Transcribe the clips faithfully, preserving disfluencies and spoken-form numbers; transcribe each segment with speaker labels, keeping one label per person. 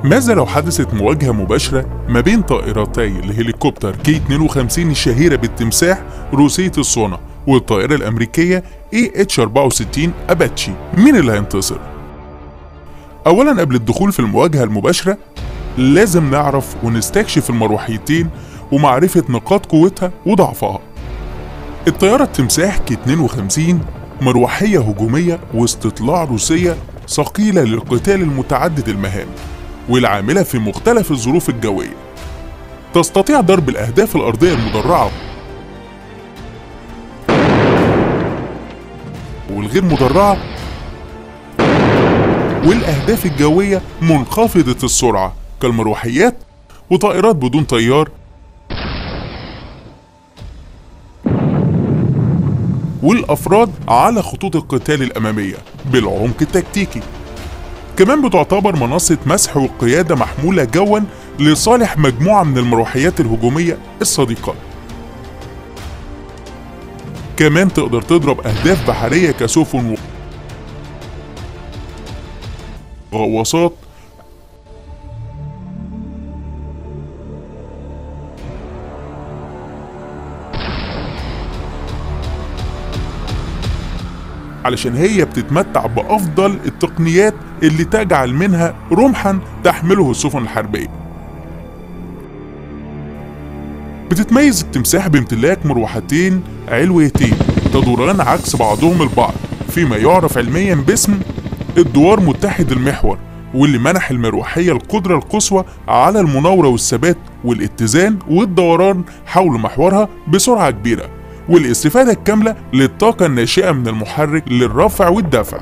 Speaker 1: ماذا لو حدثت مواجهة مباشرة ما بين طائرتي الهليكوبتر كي اتنين وخمسين الشهيرة بالتمساح روسية الصنع والطائرة الأمريكية إيه إتش أربعة وستين أباتشي؟ مين اللي هينتصر؟ أولا قبل الدخول في المواجهة المباشرة لازم نعرف ونستكشف المروحيتين ومعرفة نقاط قوتها وضعفها. الطيارة التمساح كي اتنين وخمسين مروحية هجومية واستطلاع روسية ثقيلة للقتال المتعدد المهام والعاملة في مختلف الظروف الجوية. تستطيع ضرب الأهداف الأرضية المدرعة والغير مدرعة والأهداف الجوية منخفضة السرعة كالمروحيات وطائرات بدون طيار والأفراد على خطوط القتال الأمامية بالعمق التكتيكي. كمان بتعتبر منصة مسح وقيادة محمولة جوا لصالح مجموعة من المروحيات الهجومية الصديقة. كمان تقدر تضرب أهداف بحرية كسفن وغواصات علشان هي بتتمتع بأفضل التقنيات اللي تجعل منها رمحا تحمله السفن الحربية. بتتميز التمساح بامتلاك مروحتين علويتين تدوران عكس بعضهم البعض فيما يعرف علميا باسم الدوار متحد المحور، واللي منح المروحية القدرة القصوى على المناورة والثبات والاتزان والدوران حول محورها بسرعة كبيرة والاستفادة الكاملة للطاقة الناشئة من المحرك للرفع والدفع.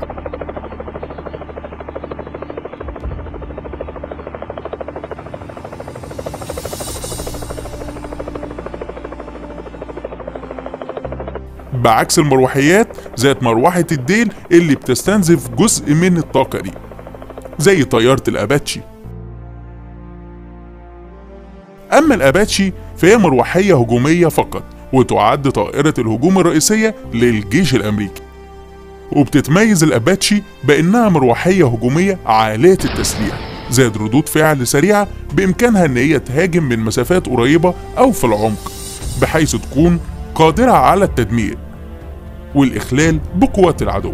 Speaker 1: بعكس المروحيات ذات مروحة الديل اللي بتستنزف جزء من الطاقة دي زي طيارة الأباتشي. أما الأباتشي فهي مروحية هجومية فقط وتعد طائرة الهجوم الرئيسية للجيش الأمريكي، وبتتميز الأباتشي بأنها مروحية هجومية عالية التسليح ذات ردود فعل سريعة بإمكانها أن هي تهاجم من مسافات قريبة أو في العمق بحيث تكون قادرة على التدمير والإخلال بقوات العدو.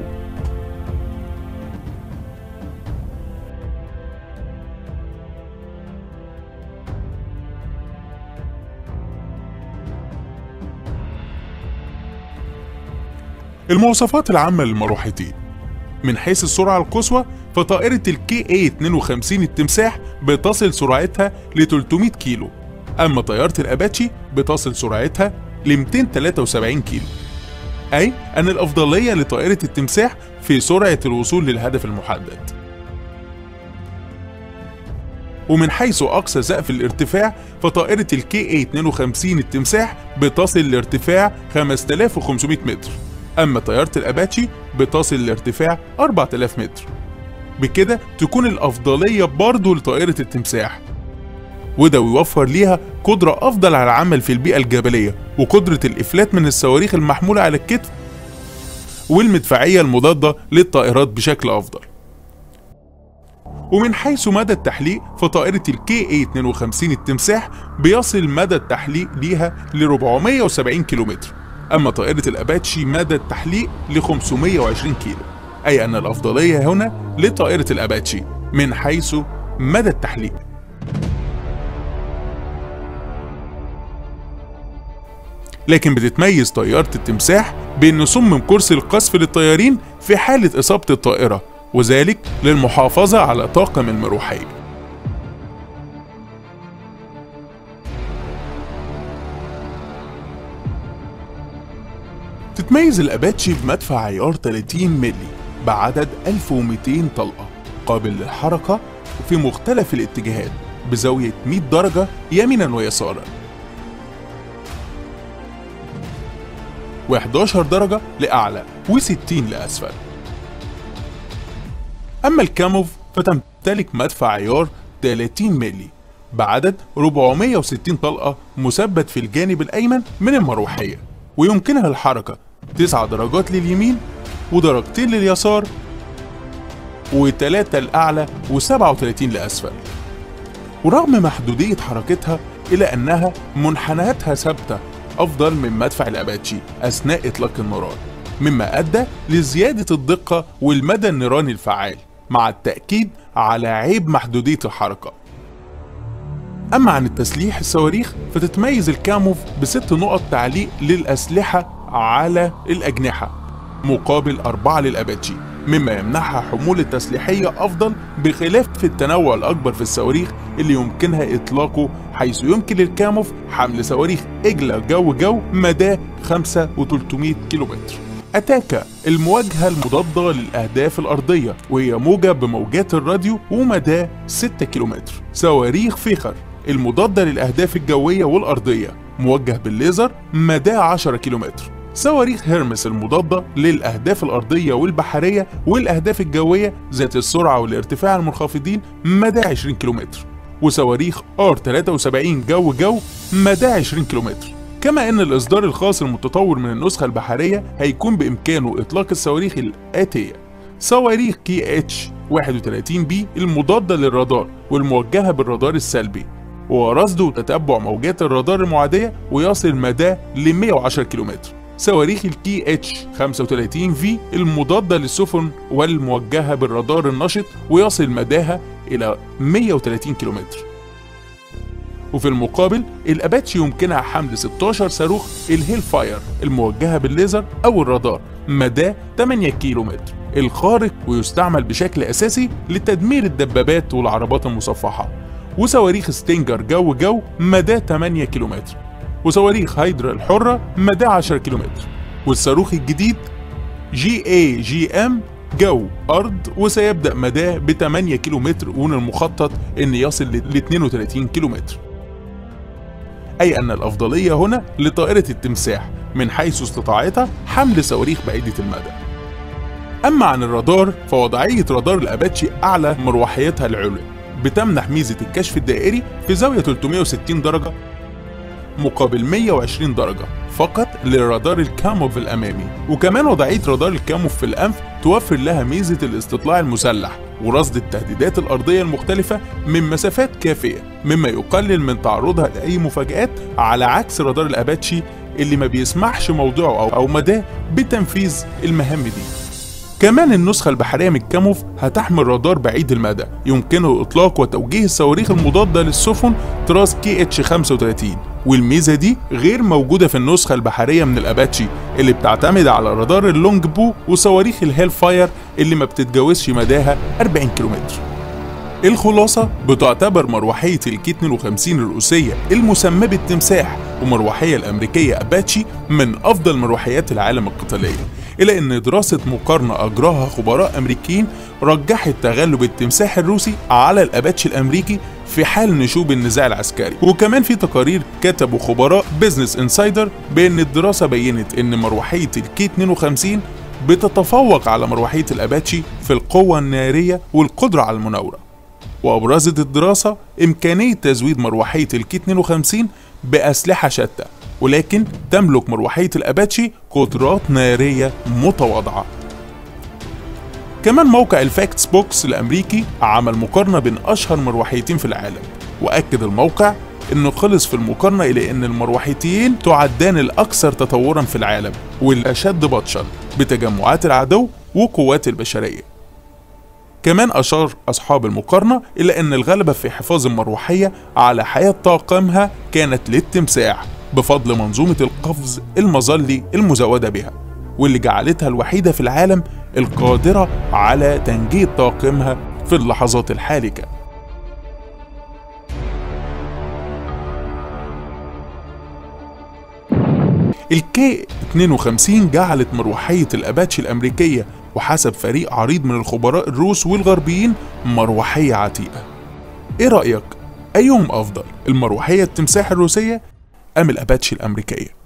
Speaker 1: المواصفات العامة للمروحتين: من حيث السرعة القصوى فطائرة الكي إيه اتنين وخمسين التمساح بتصل سرعتها ل تلتمية كيلو، أما طيارة الأباتشي بتصل سرعتها ل ميتين وتلاتة وسبعين كيلو، أي أن الأفضلية لطائرة التمساح في سرعة الوصول للهدف المحدد. ومن حيث أقصى سقف الارتفاع فطائرة الكي إيه اتنين وخمسين التمساح بتصل لارتفاع خمسة آلاف وخمسمية متر، أما طيارة الأباتشي بتصل لارتفاع أربعة آلاف متر. بكده تكون الأفضلية برضه لطائرة التمساح، وده يوفر ليها قدرة أفضل على العمل في البيئة الجبلية وقدرة الإفلات من الصواريخ المحمولة على الكتف والمدفعية المضادة للطائرات بشكل أفضل. ومن حيث مدى التحليق فطائرة الكي إيه اتنين وخمسين التمساح بيصل مدى التحليق ليها ل أربعمية وسبعين كيلومتر، أما طائرة الأباتشي مدى التحليق ل خمسمية وعشرين كيلو، أي أن الأفضلية هنا لطائرة الأباتشي من حيث مدى التحليق. لكن بتتميز طيارة التمساح بأن صمم كرسي القذف للطيارين في حالة إصابة الطائرة، وذلك للمحافظة على طاقم المروحية. تتميز الأباتشي بمدفع عيار تلاتين مللي بعدد ألف وميتين طلقة قابل للحركة في مختلف الاتجاهات بزاوية مية درجة يمينا ويسارا وحداشر درجة لأعلى وستين لأسفل. أما الكاموف فتمتلك مدفع عيار تلاتين مللي بعدد أربعمية وستين طلقة مثبت في الجانب الأيمن من المروحية، ويمكنها الحركة تسع درجات لليمين ودرجتين لليسار وتلاتة لأعلى وسبعة وتلاتين لأسفل. ورغم محدودية حركتها إلا أنها منحنياتها ثابتة أفضل من مدفع الأباتشي أثناء إطلاق النيران، مما أدى لزيادة الدقة والمدى النيراني الفعال، مع التأكيد على عيب محدودية الحركة. أما عن التسليح الصواريخ فتتميز الكاموف بست نقط تعليق للأسلحة على الأجنحة مقابل أربعة للأباتشي، مما يمنحها حمولة تسليحية أفضل بخلاف في التنوع الأكبر في الصواريخ اللي يمكنها إطلاقه، حيث يمكن للكاموف حمل صواريخ إجلة جو جو مداه خمسة وتلتمية كيلومتر. أتاكا المواجهة المضادة للأهداف الأرضية وهي موجة بموجات الراديو ومداه ستة كيلومتر. صواريخ فيخر المضادة للأهداف الجوية والأرضية موجه بالليزر مداه عشرة كيلومتر. صواريخ هيرمس المضادة للأهداف الأرضية والبحرية والأهداف الجوية ذات السرعة والارتفاع المنخفضين مداه عشرين كيلومتر. وصواريخ آر ثلاثة وسبعين جو جو مداه عشرين كيلومتر. كما أن الإصدار الخاص المتطور من النسخة البحرية هيكون بإمكانه إطلاق الصواريخ الآتية: صواريخ كي اتش واحد وتلاتين بي المضادة للرادار والموجهة بالرادار السلبي، ورصد وتتبع موجات الرادار المعادية ويصل مداه ل مية وعشرة كيلومتر. صواريخ الكي اتش خمسة وتلاتين في المضادة للسفن والموجهة بالرادار النشط ويصل مداها إلى مية وتلاتين كيلومتر. وفي المقابل الأباتشي يمكنها حمل ستاشر صاروخ الهيل فاير الموجهة بالليزر أو الرادار مداه تمنية كيلومتر الخارق، ويستعمل بشكل أساسي لتدمير الدبابات والعربات المصفحة. وصواريخ ستينجر جو جو مداه تمنية كيلومتر. وصواريخ هايدرا الحرة مداه عشرة كيلومتر. والصاروخ الجديد جي اي جي ام جو أرض وسيبدأ مداه ب تمنية كيلومتر، ومن المخطط أن يصل ل اتنين وتلاتين كيلومتر. أي أن الأفضلية هنا لطائرة التمساح من حيث استطاعتها حمل صواريخ بعيدة المدى. أما عن الرادار فوضعية رادار الأباتشي أعلى مروحيتها العليا بتمنح ميزة الكشف الدائري في زاوية تلتمية وستين درجة مقابل مية وعشرين درجة فقط للرادار الكاموف الأمامي. وكمان وضعية رادار الكاموف في الأنف توفر لها ميزة الاستطلاع المسلح ورصد التهديدات الأرضية المختلفة من مسافات كافية، مما يقلل من تعرضها لأي مفاجآت، على عكس رادار الأباتشي اللي ما بيسمحش موضوعه أو مداه بتنفيذ المهام دي. كمان النسخة البحرية من الكاموف هتحمل رادار بعيد المدى يمكنه إطلاق وتوجيه الصواريخ المضادة للسفن طراز كي اتش خمسة وتلاتين، والميزة دي غير موجودة في النسخة البحرية من الأباتشي اللي بتعتمد على رادار اللونج بو وصواريخ الهيل فاير اللي ما بتتجاوزش مداها أربعين كيلومتر. الخلاصة بتعتبر مروحية الكي اتنين وخمسين الروسية المسمى بالتمساح ومروحية الأمريكية أباتشي من أفضل مروحيات العالم القتالية، إلى أن دراسة مقارنة أجراها خبراء أمريكيين رجحت تغلب التمساح الروسي على الأباتشي الأمريكي في حال نشوب النزاع العسكري. وكمان في تقارير كتبوا خبراء بيزنس انسايدر بأن الدراسة بينت أن مروحية الكي اتنين وخمسين بتتفوق على مروحية الأباتشي في القوة النارية والقدرة على المناورة. وأبرزت الدراسة إمكانية تزويد مروحية الكي اتنين وخمسين بأسلحة شتى، ولكن تملك مروحية الأباتشي قدرات نارية متواضعة. كمان موقع الفاكتس بوكس الأمريكي عمل مقارنة بين أشهر مروحيتين في العالم، وأكد الموقع إنه خلص في المقارنة إلى أن المروحيتين تعدان الأكثر تطورا في العالم والأشد بطشا بتجمعات العدو وقوات البشرية. كمان أشار أصحاب المقارنة إلى أن الغلبة في حفاظ المروحية على حياة طاقمها كانت للتمساح بفضل منظومة القفز المظلي المزودة بها، واللي جعلتها الوحيدة في العالم القادرة على تنجية طاقمها في اللحظات الحالكة. الكي اتنين وخمسين جعلت مروحية الأباتشي الأمريكية وحسب فريق عريض من الخبراء الروس والغربيين مروحية عتيقة. ايه رأيك؟ أيهم أفضل، المروحية التمساح الروسية أم الأباتشي الأمريكية؟